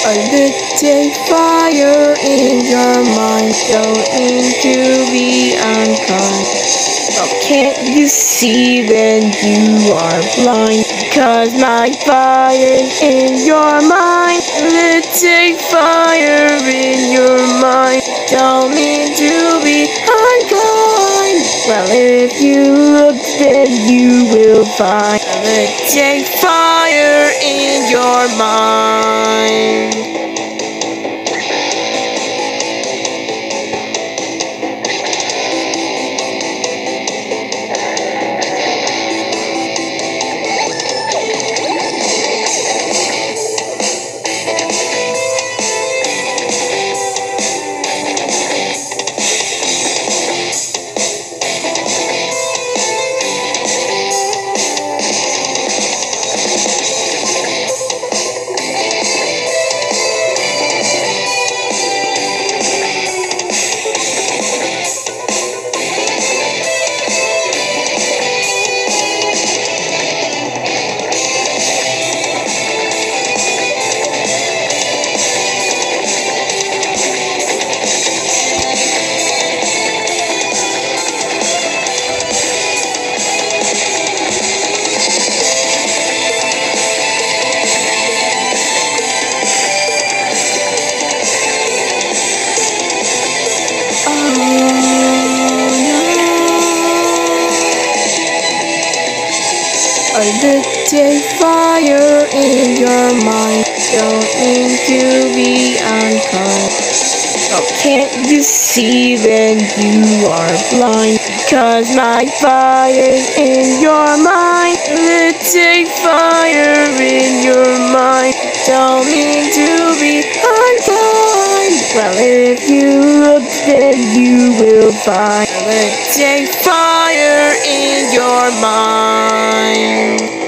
A little fire in your mind, don't mean to be unkind. Oh, can't you see then you are blind? Cause my fire's in your mind. Little fire in your mind, don't mean to be unkind. Well, if you look then you will find a little fire in your mind. A little fire in your mind, don't mean to be unkind. Oh, can't you see then you are blind? Cause my fire's in your mind. Little fire in your mind, don't mean to be unkind. Well, if you look then you will find a little fire in your mind.